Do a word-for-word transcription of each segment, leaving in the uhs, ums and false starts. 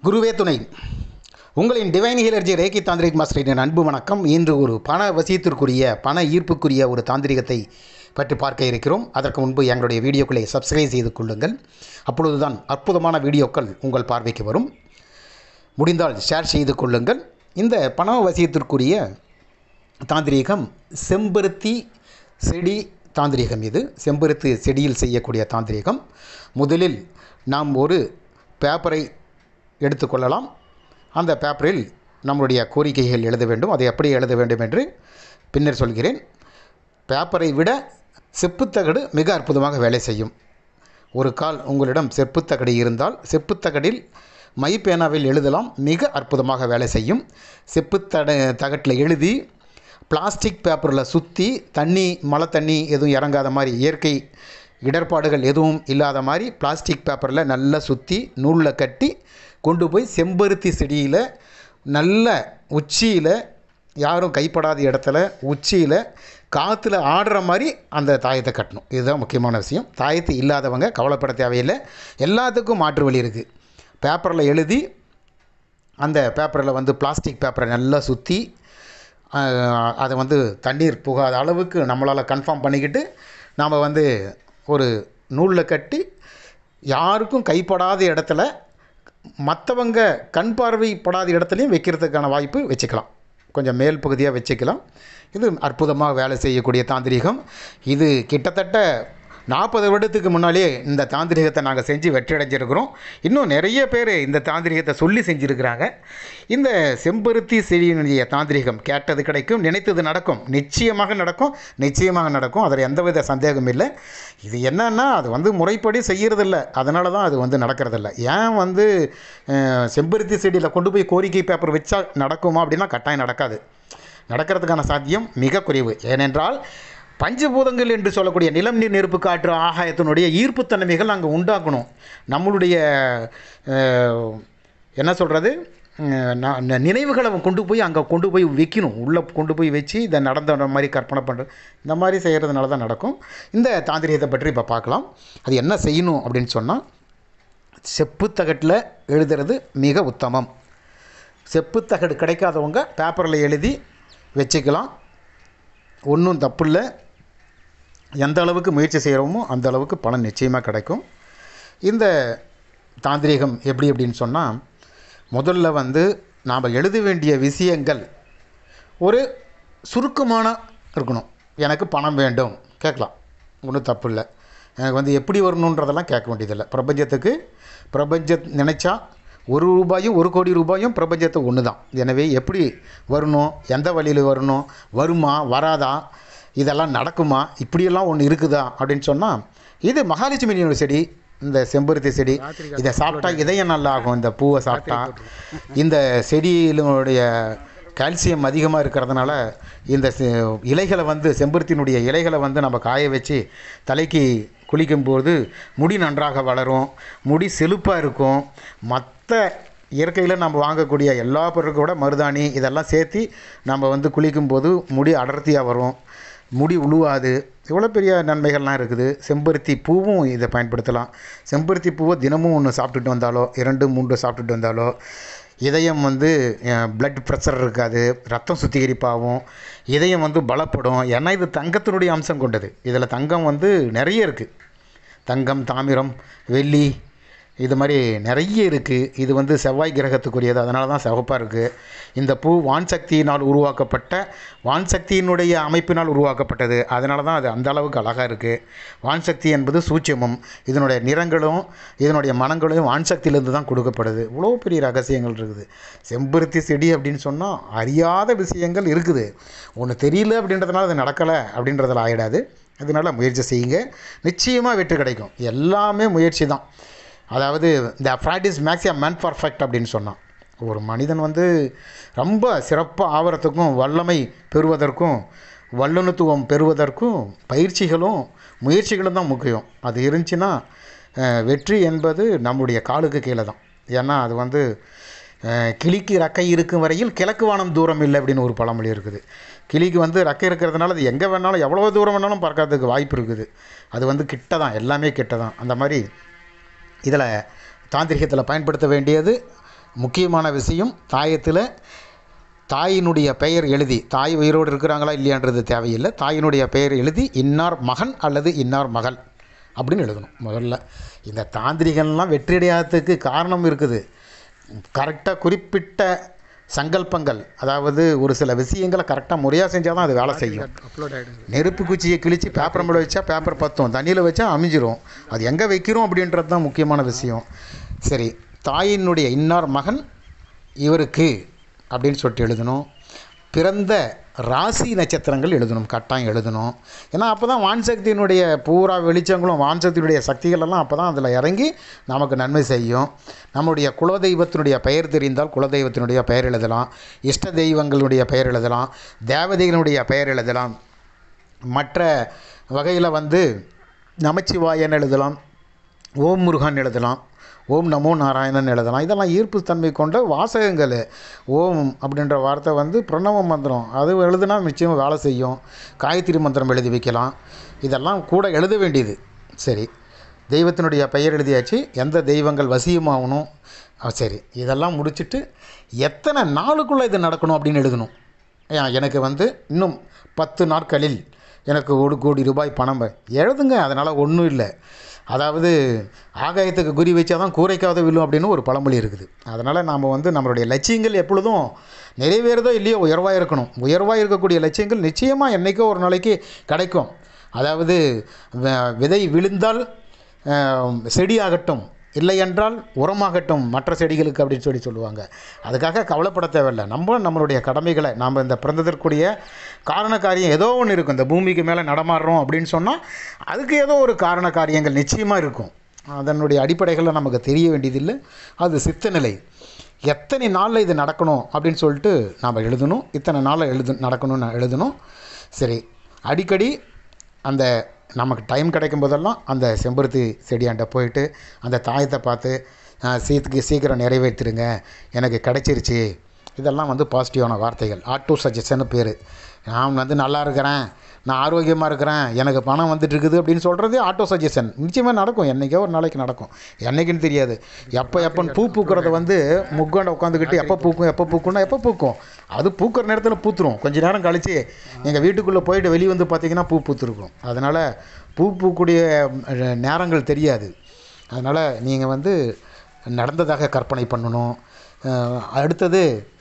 குருவே துணை. உங்களின் டிவைன் ஹீலர்ஜி ரேக்கி தாந்திரிக் மாஸ்டரின் அன்பு வணக்கம். இன்று ஒரு பண வசியத்திற்குரிய பண ஈர்ப்புக்குரிய ஒரு தாந்திரிகத்தை பற்றி பார்க்க இருக்கிறோம். அதற்கு முன்பு எங்களுடைய வீடியோக்களை சப்ஸ்கிரைப் செய்து கொள்ளுங்கள். அப்பொழுதுதான் அற்புதமான வீடியோக்கள் உங்கள் பார்வைக்கு வரும். முடிந்தால் ஷேர் செய்து கொள்ளுங்கள். இந்த பண வசியத்திற்குரிய தாந்திரீகம் செம்பருத்தி செடி தாந்திரீகம். இது செம்பருத்தி செடியில் செய்யக்கூடிய தாந்திரீகம். முதலில் நாம் ஒரு பேப்பரை எடுத்துக்கொள்ளலாம். அந்த பேப்பரில் நம்முடைய கோரிக்கைகள் எழுத வேண்டும். அதை எப்படி எழுத வேண்டும் என்று பின்னர் சொல்கிறேன். பேப்பரை விட செப்புத்தகடு மிக அற்புதமாக வேலை செய்யும். ஒரு கால் உங்களிடம் செப்புத்தகடு இருந்தால் செப்புத்தகடில் மை பேனாவில் எழுதலாம். மிக அற்புதமாக வேலை செய்யும். செப்புத்தட தகட்டில் எழுதி பிளாஸ்டிக் பேப்பரில் சுற்றி தண்ணி மழை தண்ணி எதுவும் இறங்காத மாதிரி, இயற்கை இடர்பாடுகள் எதுவும் இல்லாத மாதிரி பிளாஸ்டிக் பேப்பரில் நல்லா சுற்றி நூலில் கட்டி கொண்டு போய் செம்பருத்தி செடியில் நல்ல உச்சியில், யாரும் கைப்படாத இடத்துல உச்சியில் காற்றுல ஆடுற மாதிரி அந்த தாயத்தை கட்டணும். இதுதான் முக்கியமான விஷயம். தாயத்து இல்லாதவங்க கவலைப்பட தேவையில்லை. எல்லாத்துக்கும் மாற்று வழி இருக்குது. பேப்பரில் எழுதி அந்த பேப்பரில் வந்து பிளாஸ்டிக் பேப்பரை நல்லா சுற்றி அதை வந்து தண்ணீர் புகாத அளவுக்கு நம்மளால் கன்ஃபார்ம் பண்ணிக்கிட்டு நாம் வந்து ஒரு நூலில் கட்டி யாருக்கும் கைப்படாத இடத்துல, மற்றவங்க கண் பார்வைப்படாத இடத்துலையும் வைக்கிறதுக்கான வாய்ப்பு வச்சுக்கலாம். கொஞ்சம் மேல் பகுதியாக வச்சுக்கலாம். இது அற்புதமாக வேலை செய்யக்கூடிய தாந்திரீகம். இது கிட்டத்தட்ட நாற்பது வருடத்துக்கு முன்னாலே இந்த தாந்திரிகத்தை நாங்கள் செஞ்சு வெற்றி அடைஞ்சிருக்கிறோம். இன்னும் நிறைய பேர் இந்த தாந்திரிகத்தை சொல்லி செஞ்சுருக்கிறாங்க. இந்த செம்பருத்தி செடியினுடைய தாந்திரிகம் கேட்டது கிடைக்கும், நினைத்தது நடக்கும். நிச்சயமாக நடக்கும், நிச்சயமாக நடக்கும். அதில் எந்தவித சந்தேகம் இல்லை. இது என்னன்னா, அது வந்து முறைப்படி செய்கிறதில்ல, அதனால தான் அது வந்து நடக்கிறதில்ல. ஏன் வந்து செம்பருத்தி செடியில் கொண்டு போய் கோரிக்கை பேப்பர் வச்சா நடக்குமா அப்படின்னா கட்டாயம் நடக்காது. நடக்கிறதுக்கான சாத்தியம் மிக குறைவு. ஏனென்றால் பஞ்சபூதங்கள் என்று சொல்லக்கூடிய நிலம், நீர், நெருப்பு, காற்று, ஆகாயத்தினுடைய ஈர்ப்புத்தன்மைகள் அங்கே உண்டாக்கணும். நம்மளுடைய என்ன சொல்கிறது, நினைவுகளை கொண்டு போய் அங்கே கொண்டு போய் வைக்கணும். உள்ளே கொண்டு போய் வச்சு இதை நடந்த மாதிரி கற்பனை பண்ணுறது, இந்த மாதிரி செய்கிறதுனால தான் நடக்கும். இந்த தாந்திரிகத்தை பற்றி இப்போ பார்க்கலாம். அது என்ன செய்யணும் அப்படின்னு சொன்னால், செப்புத்தகட்டில் எழுதுறது மிக உத்தமம். செப்புத்தகடு கிடைக்காதவங்க பேப்பரில் எழுதி வச்சுக்கலாம். ஒன்றும் தப்பு இல்லை. எந்த அளவுக்கு முயற்சி செய்கிறோமோ அந்த அளவுக்கு பலன் நிச்சயமாக கிடைக்கும். இந்த தாந்திரீகம் எப்படி அப்படின்னு சொன்னால், முதல்ல வந்து நாம் எழுத வேண்டிய விஷயங்கள் ஒரு சுருக்கமான இருக்கணும். எனக்கு பணம் வேண்டும் கேட்கலாம், ஒன்றும் தப்பு இல்லை. எனக்கு வந்து எப்படி வரணுன்றதெல்லாம் கேட்க வேண்டியதில்லை. பிரபஞ்சத்துக்கு பிரபஞ்ச நினச்சா ஒரு ரூபாயும் ஒரு கோடி ரூபாயும் பிரபஞ்சத்துக்கு ஒன்று தான். எனவே எப்படி வரணும், எந்த வழியில் வரணும், வருமா வராதா, இதெல்லாம் நடக்குமா, இப்படியெல்லாம் ஒன்று இருக்குதா அப்படின்னு சொன்னால், இது மகாலட்சுமி செடி, இந்த செம்பருத்தி செடி. இதை சாப்பிட்டா இதயம் நல்லா ஆகும். இந்த பூவை சாப்பிட்டா இந்த செடியினுடைய கால்சியம் அதிகமாக இருக்கிறதுனால இந்த இலைகளை வந்து, செம்பருத்தினுடைய இலைகளை வந்து நம்ம காய வச்சு தலைக்கு குளிக்கும்போது முடி நன்றாக வளரும், முடி செழுப்பாக இருக்கும். மற்ற இயற்கையில் நம்ம வாங்கக்கூடிய எல்லா பொருட்களோட மருதாணி இதெல்லாம் சேர்த்து நம்ம வந்து குளிக்கும்போது முடி அடர்த்தியாக வரும், முடி உழுவாது. இவ்வளோ பெரிய நன்மைகள்லாம் இருக்குது. செம்பருத்தி பூவும் இதை பயன்படுத்தலாம். செம்பருத்தி பூவை தினமும் ஒன்று சாப்பிட்டுட்டு வந்தாலோ, இரண்டு மூன்று சாப்பிட்டுட்டு வந்தாலோ இதயம் வந்து பிளட் ப்ரெஷர் இருக்காது, ரத்தம் சுத்திகரிப்பாகும், இதயம் வந்து பலப்படும். ஏன்னா இது தங்கத்தினுடைய அம்சம் கொண்டது. இதில் தங்கம் வந்து நிறைய இருக்குது. தங்கம், தாமிரம், வெள்ளி, இது மாதிரி நிறைய இருக்குது. இது வந்து செவ்வாய் கிரகத்துக்குரியது, அதனால தான் சிவப்பாக இருக்குது. இந்த பூ வான் சக்தியினால் உருவாக்கப்பட்ட, வான் சக்தியினுடைய அமைப்பினால் உருவாக்கப்பட்டது, அதனால தான் அது அந்த அளவுக்கு அழகாக இருக்குது. வான் சக்தி என்பது சூட்சமம். இதனுடைய நிறங்களும் இதனுடைய மனங்களும் வான் சக்தியிலேருந்து தான் கொடுக்கப்படுது. இவ்வளோ பெரிய ரகசியங்கள் இருக்குது. செம்பருத்தி செடி அப்படின்னு சொன்னால் அறியாத விஷயங்கள் இருக்குது. ஒன்று தெரியல அப்படின்றதுனால அது நடக்கலை அப்படின்றதில் ஆகிடாது. அதனால் முயற்சி செய்யுங்க, நிச்சயமாக வெற்றி கிடைக்கும். எல்லாமே முயற்சி தான். அதாவது இந்த practice makes a man perfect அப்படின்னு சொன்னான். ஒரு மனிதன் வந்து ரொம்ப சிறப்பாக ஆவறதுக்கும், வல்லமை பெறுவதற்கும், வல்லுநத்துவம் பெறுவதற்கும் பயிற்சிகளும் முயற்சிகளும் தான் முக்கியம். அது இருந்துச்சுன்னா வெற்றி என்பது நம்முடைய காலுக்கு கீழே தான். ஏன்னா அது வந்து கிளிக்கு ரக்கை இருக்கும் வரையில் கிழக்கு வானம் தூரம் இல்லை அப்படின்னு ஒரு பழமொழி இருக்குது. கிளிக்கு வந்து ரக்கை இருக்கிறதுனால அது எங்கே வேணாலும் எவ்வளோ தூரம் வேணாலும் பறக்கிறதுக்கு வாய்ப்பு இருக்குது. அது வந்து கிட்ட தான், எல்லாமே கிட்ட தான். அந்த மாதிரி இதில் தாந்திரிகத்தில் பயன்படுத்த வேண்டியது முக்கியமான விஷயம், தாயத்தில் தாயினுடைய பெயர் எழுதி, தாய் உயிரோடு இருக்கிறாங்களா இல்லையான்றது தேவையில்லை, தாயினுடைய பெயர் எழுதி இன்னார் மகன் அல்லது இன்னார் மகள் அப்படின்னு எழுதணும். முதல்ல இந்த தாந்திரிகன்லாம் வெற்றியடையாததுக்கு காரணம் இருக்குது. கரெக்டாக குறிப்பிட்ட சங்கல்பங்கள், அதாவது ஒரு சில விஷயங்களை கரெக்டாக முறையாக செஞ்சால் தான் அது வேலை செய்யும். நெருப்பு குச்சியை கிழித்து பேப்பர் மேலே வச்சா பேப்பர் பற்றும், தண்ணியில் வச்சா அமைஞ்சிரும். அது எங்கே வைக்கிறோம் அப்படின்றது தான் முக்கியமான விஷயம். சரி, தாயினுடைய இன்னார் மகன் இவருக்கு அப்படின்னு சொல்லிட்டு எழுதணும். பிறந்த ராசி நட்சத்திரங்கள் எழுதணும், கட்டாயம் எழுதணும். ஏன்னா அப்போ தான் வான்சக்தியினுடைய பூரா வெளிச்சங்களும் வான்சக்தியினுடைய சக்திகளெல்லாம் அப்போ தான் அதில் இறங்கி நமக்கு நன்மை செய்யும். நம்முடைய குலதெய்வத்தினுடைய பெயர் தெரிந்தால் குலதெய்வத்தினுடைய பெயர் எழுதலாம், இஷ்ட தெய்வங்களுடைய பெயர் எழுதலாம், தேவதைகளுடைய பெயர் எழுதலாம். மற்ற வகையில் வந்து நமச்சிவாயன் எழுதலாம், ஓம் முருகன் எழுதலாம், ஓம் நமோ நாராயணன் எழுதலாம். இதெல்லாம் ஈர்ப்பு தன்மை கொண்ட வாசகங்கள். ஓம் அப்படின்ற வார்த்தை வந்து பிரணவ மந்திரம், அது எழுதுனா நிச்சயமாக வேலை செய்யும். காயத்ரி மந்திரம் எழுதி வைக்கலாம். இதெல்லாம் கூட எழுத வேண்டியது. சரி, தெய்வத்தினுடைய பெயர் எழுதியாச்சு, எந்த தெய்வங்கள் வசியமாகணும். சரி, இதெல்லாம் முடிச்சுட்டு எத்தனை நாளுக்குள்ளே இது நடக்கணும் அப்படின்னு எழுதணும். எனக்கு வந்து இன்னும் பத்து நாட்களில் எனக்கு ஒரு கோடி ரூபாய் பணம் எழுதுங்க. அதனால் ஒன்றும் இல்லை. அதாவது ஆகாயத்துக்கு குறி வச்சா தான் கூரைக்காவது விழும் அப்படின்னு ஒரு பழமொழி இருக்குது. அதனால் நாம் வந்து நம்மளுடைய லட்சியங்கள் எப்பொழுதும் நிறைவேறதோ இல்லையோ உயர்வாக இருக்கணும். உயர்வாக இருக்கக்கூடிய லட்சியங்கள் நிச்சயமாக என்றைக்கோ ஒரு நாளைக்கு கிடைக்கும். அதாவது விதை விழுந்தால் செடியாகட்டும், இல்லை என்றால் உரமாகட்டும் மற்ற செடிகளுக்கு அப்படின்னு சொல்லி சொல்லுவாங்க. அதுக்காக கவலைப்பட தேவையில்லை. நம்ம நம்மளுடைய கடமைகளை, நாம் இந்த பிறந்ததற்குரிய காரண காரியம் ஏதோ ஒன்று இருக்கும். இந்த பூமிக்கு மேலே நடமாடுறோம் அப்படின்னு சொன்னால் அதுக்கு ஏதோ ஒரு காரண காரியங்கள் நிச்சயமாக இருக்கும். அதனுடைய அடிப்படைகளில் நமக்கு தெரிய வேண்டியதில்லை. அது சித்தநிலை. எத்தனை நாளில் இது நடக்கணும் அப்படின்னு சொல்லிட்டு நாம் எழுதணும். இத்தனை நாளில் எழுது நடக்கணும்னு எழுதணும். சரி, அடிக்கடி அந்த நமக்கு டைம் கிடைக்கும் போதெல்லாம் அந்த செம்பருத்தி செடியாண்ட போயிட்டு அந்த தாயத்தை பார்த்து சீத்துக்கு சீக்கிரம் நிறைவேற்றிடுங்க, எனக்கு கிடைச்சிருச்சு. இதெல்லாம் வந்து பாசிட்டிவான வார்த்தைகள். ஆட்டோ சஜஷன்னு பேர். நான் வந்து நல்லா இருக்கிறேன், நான் ஆரோக்கியமாக இருக்கிறேன், எனக்கு பணம் வந்துட்டு இருக்குது அப்படின்னு சொல்கிறது ஆட்டோ சஜஷன். நிச்சயமாக நடக்கும், என்றைக்கோ ஒரு நாளைக்கு நடக்கும். என்றைக்குன்னு தெரியாது. எப்போ எப்போன்னு பூ பூக்கிறத வந்து முக்காண்ட உட்காந்துக்கிட்டு எப்போ பூக்கும் எப்போ பூக்கும்னா எப்போ பூக்கும், அது பூக்கிற நேரத்தில் பூத்துரும். கொஞ்சம் நேரம் கழித்து எங்கள் வீட்டுக்குள்ளே போயிட்டு வெளியே வந்து பார்த்திங்கன்னா பூ பூத்துருக்கும். அதனால் பூ பூக்கூடிய நேரங்கள் தெரியாது. அதனால் நீங்கள் வந்து நடந்ததாக கற்பனை பண்ணணும். அடுத்தது,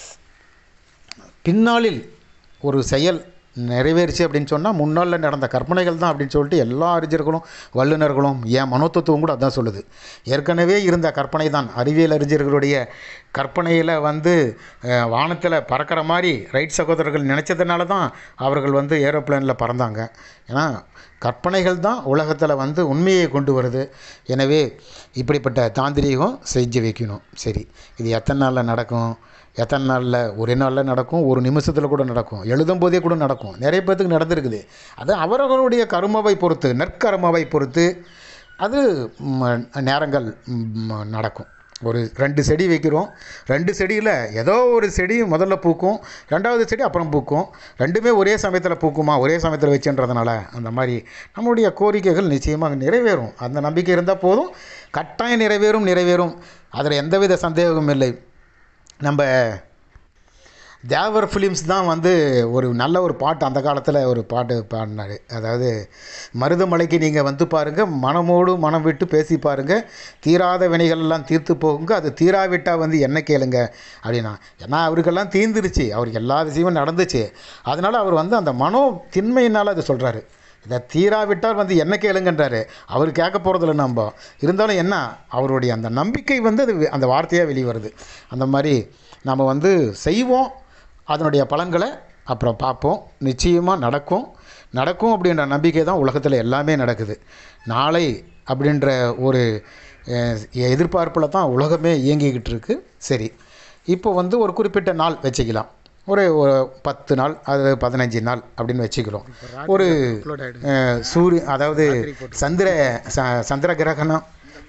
பின்னாளில் ஒரு செயல் நிறைவேறிச்சு அப்படின்னு சொன்னால் முன்னாளில் நடந்த கற்பனைகள் தான் அப்படின்னு சொல்லிட்டு எல்லா அறிஞர்களும் வல்லுநர்களும் ஏன் மனோதத்துவம் கூட அதான் சொல்லுது. ஏற்கனவே இருந்த கற்பனை தான். அறிவியல் அறிஞர்களுடைய கற்பனையில் வந்து வானத்தில் பறக்கிற மாதிரி ரைட் சகோதரர்கள் நினச்சதுனால தான் அவர்கள் வந்து ஏரோப்ளேனில் பறந்தாங்க. ஏன்னா கற்பனைகள் தான் உலகத்தில் வந்து உண்மையை கொண்டு வருது. எனவே இப்படிப்பட்ட தாந்திரீகம் செஞ்சு வைக்கணும். சரி, இது எத்தனை நாளில் நடக்கும், எத்தனை நாளில், ஒரே நாளில் நடக்கும், ஒரு நிமிஷத்தில் கூட நடக்கும், எழுதும் போதே கூட நடக்கும். நிறைய பேர்த்துக்கு நடந்திருக்குது. அது அவர்களுடைய கர்மாவை பொறுத்து, நற்கர்மாவை பொறுத்து அது நேரங்கள் நடக்கும். ஒரு ரெண்டு செடி வைக்கிறோம், ரெண்டு செடியில் ஏதோ ஒரு செடி முதல்ல பூக்கும், ரெண்டாவது செடி அப்புறம் பூக்கும். ரெண்டுமே ஒரே சமயத்தில் பூக்குமா, ஒரே சமயத்தில் வச்சுன்றதுனால அந்த மாதிரி நம்மளுடைய கோரிக்கைகள் நிச்சயமாக நிறைவேறும். அந்த நம்பிக்கை இருந்தால் போதும், கட்டாயம் நிறைவேறும் நிறைவேறும் அதில் எந்தவித சந்தேகமும் இல்லை. நம்ம தேவர் ஃபிலிம்ஸ் தான் வந்து ஒரு நல்ல ஒரு பாட்டு அந்த காலத்தில் ஒரு பாட்டு பாடினார். அதாவது மருதமலைக்கு நீங்கள் வந்து பாருங்கள், மனமோடு மனம் விட்டு பேசி பாருங்கள், தீராத வினைகள்லாம் தீர்த்து போகுங்க, அது தீராவிட்டால் வந்து என்ன கேளுங்க அப்படின்னா. ஏன்னா அவருக்கெல்லாம் தீர்ந்துருச்சு, அவருக்கு எல்லா விஷயமும் நடந்துச்சு. அதனால் அவர் வந்து அந்த மனோ திண்மையினால் அது சொல்கிறாரு. இதை தீராவிட்டால் வந்து என்ன கேளுங்கன்றாரு. அவர் கேட்க போகிறதில்ல. நம்ம இருந்தாலும் என்ன, அவருடைய அந்த நம்பிக்கை வந்து அது அந்த வார்த்தையாக வெளியே வருது. அந்த மாதிரி நம்ம வந்து செய்வோம், அதனுடைய பலன்களை அப்புறம் பார்ப்போம். நிச்சயமாக நடக்கும் நடக்கும் அப்படின்ற நம்பிக்கை தான் உலகத்தில் எல்லாமே நடக்குது. நாளை அப்படின்ற ஒரு எதிர்பார்ப்பில் தான் உலகமே இயங்கிக்கிட்டு இருக்கு. சரி, இப்போ வந்து ஒரு குறிப்பிட்ட நாள் வச்சுக்கலாம். ஒரு ஒரு பத்து நாள், அது பதினஞ்சு நாள் அப்படின்னு வச்சுக்கிறோம். ஒரு சூரிய, அதாவது சந்திர சந்திர கிரகணம்,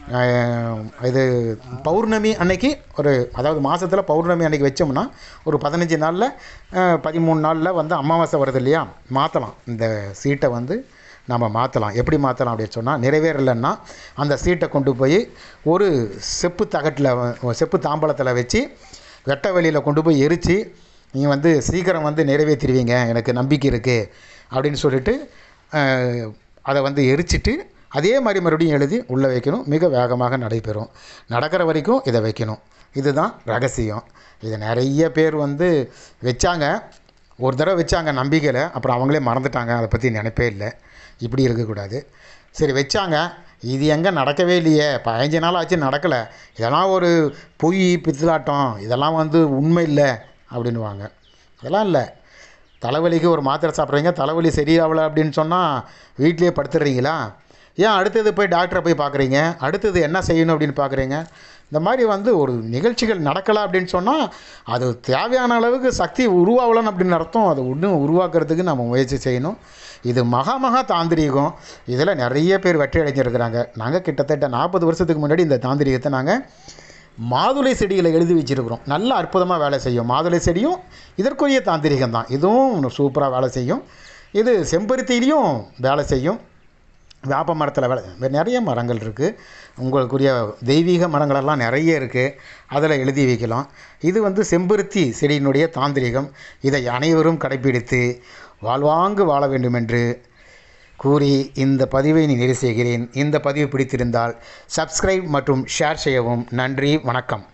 இது பௌர்ணமி அன்னைக்கு, ஒரு அதாவது மாதத்தில் பௌர்ணமி அன்னைக்கு வச்சோம்னா ஒரு பதினஞ்சு நாளில் பதிமூணு நாளில் வந்து அமாவாசை வருது இல்லையா, மாற்றலாம். இந்த சீட்டை வந்து நம்ம மாற்றலாம். எப்படி மாற்றலாம் அப்படின்னு சொன்னால், நிறைவேறலைன்னா அந்த சீட்டை கொண்டு போய் ஒரு செப்பு தகட்டில் செப்பு தாம்பலத்தில் வச்சு வெட்ட வெளியில் கொண்டு போய் எரித்து, நீங்கள் வந்து சீக்கிரம் வந்து நிறைவேற்றிடுவீங்க, எனக்கு நம்பிக்கை இருக்குது அப்படின்னு சொல்லிட்டு அதை வந்து எரிச்சிட்டு அதே மாதிரி மறுபடியும் எழுதி உள்ளே வைக்கணும். மிக வேகமாக நடைபெறும். நடக்கிற வரைக்கும் இதை வைக்கணும். இதுதான் ரகசியம். இதை நிறைய பேர் வந்து வச்சாங்க, ஒரு தடவை வச்சாங்க நம்பிக்கையில், அப்புறம் அவங்களே மறந்துட்டாங்க, அதை பற்றி நினைப்பே இல்லை. இப்படி இருக்கக்கூடாது. சரி வச்சாங்க, இது எங்கே நடக்கவே இல்லையே, பதினஞ்சு நாள் ஆச்சு நடக்கலை, இதெல்லாம் ஒரு பொய் பித்தலாட்டம், இதெல்லாம் வந்து உண்மை இல்லை அப்படின்வாங்க. அதெல்லாம் இல்லை. தலைவலிக்கு ஒரு மாத்திரை சாப்பிட்றீங்க, தலைவலி சரியாகலை அப்படின்னு சொன்னால் வீட்லேயே படுத்துடுறீங்களா? ஏன் அடுத்தது போய் டாக்டரை போய் பார்க்குறீங்க? அடுத்தது என்ன செய்யணும் அப்படின்னு பார்க்குறீங்க? இந்த மாதிரி வந்து ஒரு நிகழ்ச்சிகள் நடக்கலை அப்படின்னு சொன்னால் அது தேவையான அளவுக்கு சக்தி உருவாகலன்னு அப்படின்னு அர்த்தம். அதை இன்னும் உருவாக்குறதுக்கு நம்ம முயற்சி செய்யணும். இது மகா மகா தாந்திரீகம். இதில் நிறைய பேர் வெற்றி அடைஞ்சிருக்கிறாங்க. நாங்கள் கிட்டத்தட்ட நாற்பது வருஷத்துக்கு முன்னாடி இந்த தாந்திரீகத்தை நாங்கள் மாதுளை செடியில் எழுதி வச்சுருக்கிறோம். நல்ல அற்புதமாக வேலை செய்யும். மாதுளை செடியும் இதற்குரிய தாந்திரிகம் தான். இதுவும் சூப்பராக வேலை செய்யும். இது செம்பருத்திலையும் வேலை செய்யும். வேப்ப மரத்தில் வேலை நிறைய மரங்கள் இருக்குது. உங்களுக்குரிய தெய்வீக மரங்களெல்லாம் நிறைய இருக்குது, அதில் எழுதி வைக்கலாம். இது வந்து செம்பருத்தி செடியினுடைய தாந்திரிகம். இதை அனைவரும் கடைப்பிடித்து வாழ்வாங்கு வாழ வேண்டும் என்று கூறி இந்த பதிவை நிறைவு செய்கிறேன். இந்த பதிவு பிடித்திருந்தால் சப்ஸ்கிரைப் மற்றும் ஷேர் செய்யவும். நன்றி, வணக்கம்.